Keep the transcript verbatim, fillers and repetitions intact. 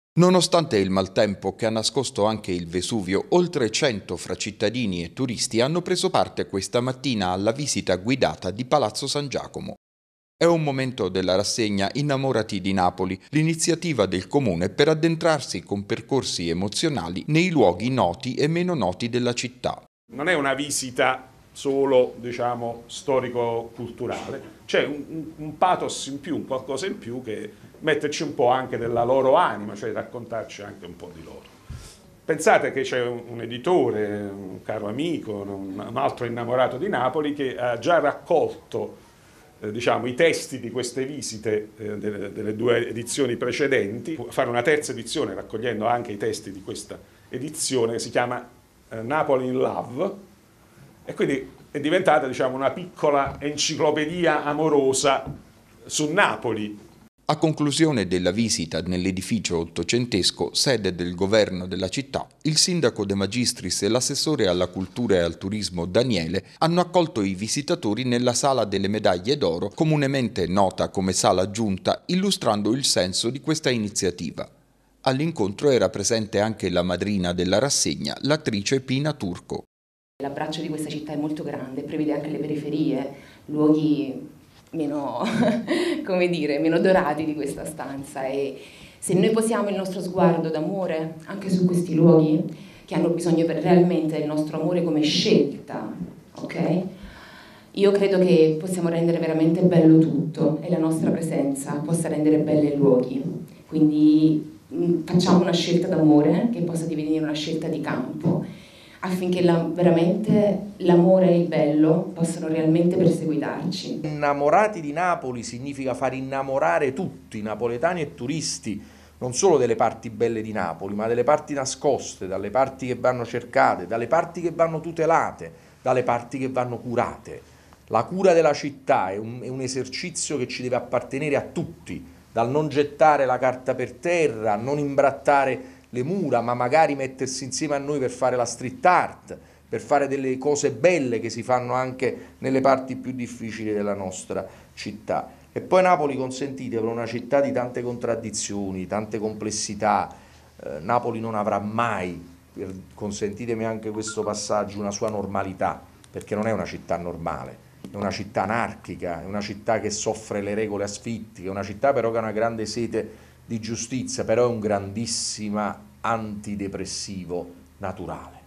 Nonostante il maltempo che ha nascosto anche il Vesuvio, oltre cento fra cittadini e turisti hanno preso parte questa mattina alla visita guidata di Palazzo San Giacomo. È un momento della rassegna Innamorati di Napoli, l'iniziativa del comune per addentrarsi con percorsi emozionali nei luoghi noti e meno noti della città. Non è una visita solo, diciamo, storico-culturale, c'è un, un, un pathos in più, un qualcosa in più che metterci un po' anche della loro anima, cioè raccontarci anche un po' di loro. Pensate che c'è un, un editore, un caro amico, un, un altro innamorato di Napoli che ha già raccolto eh, diciamo, i testi di queste visite eh, delle, delle due edizioni precedenti, fare una terza edizione raccogliendo anche i testi di questa edizione che si chiama eh, Napoli in Love, e quindi è diventata, diciamo, una piccola enciclopedia amorosa su Napoli. A conclusione della visita nell'edificio ottocentesco, sede del governo della città, il sindaco De Magistris e l'assessore alla cultura e al turismo Daniele hanno accolto i visitatori nella Sala delle Medaglie d'Oro, comunemente nota come Sala Giunta, illustrando il senso di questa iniziativa. All'incontro era presente anche la madrina della rassegna, l'attrice Pina Turco. L'abbraccio di questa città è molto grande, prevede anche le periferie, luoghi meno, come dire, meno dorati di questa stanza, e se noi posiamo il nostro sguardo d'amore anche su questi luoghi che hanno bisogno per realmente del nostro amore come scelta, ok? Io credo che possiamo rendere veramente bello tutto e la nostra presenza possa rendere belli i luoghi, quindi facciamo una scelta d'amore che possa divenire una scelta di campo, affinché la, veramente l'amore e il bello possano realmente perseguitarci. Innamorati di Napoli significa far innamorare tutti, napoletani e turisti, non solo delle parti belle di Napoli, ma delle parti nascoste, dalle parti che vanno cercate, dalle parti che vanno tutelate, dalle parti che vanno curate. La cura della città è un, è un esercizio che ci deve appartenere a tutti, dal non gettare la carta per terra, non imbrattare le mura, ma magari mettersi insieme a noi per fare la street art, per fare delle cose belle che si fanno anche nelle parti più difficili della nostra città. E poi Napoli, consentite, per una città di tante contraddizioni, tante complessità, eh, Napoli non avrà mai, per, consentitemi anche questo passaggio, una sua normalità, perché non è una città normale, è una città anarchica, è una città che soffre le regole asfittiche, è una città però che ha una grande sete di giustizia, però è un grandissimo antidepressivo naturale.